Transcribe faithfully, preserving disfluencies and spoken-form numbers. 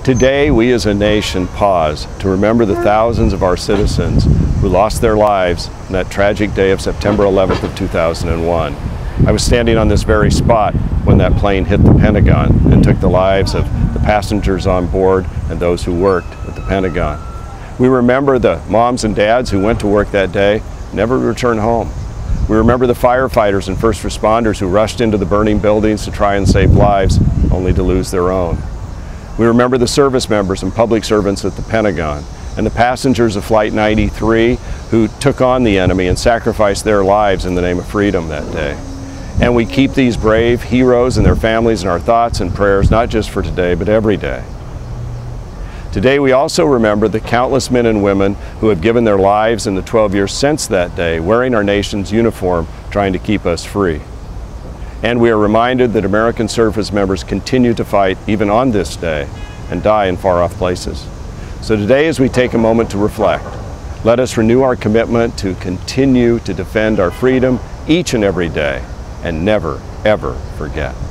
Today, we as a nation pause to remember the thousands of our citizens who lost their lives on that tragic day of September eleventh of two thousand one. I was standing on this very spot when that plane hit the Pentagon and took the lives of the passengers on board and those who worked at the Pentagon. We remember the moms and dads who went to work that day, never returned home. We remember the firefighters and first responders who rushed into the burning buildings to try and save lives, only to lose their own. We remember the service members and public servants at the Pentagon and the passengers of Flight ninety-three who took on the enemy and sacrificed their lives in the name of freedom that day. And we keep these brave heroes and their families in our thoughts and prayers, not just for today, but every day. Today, we also remember the countless men and women who have given their lives in the twelve years since that day, wearing our nation's uniform, trying to keep us free. And we are reminded that American service members continue to fight even on this day and die in far-off places. So today, as we take a moment to reflect, let us renew our commitment to continue to defend our freedom each and every day and never, ever forget.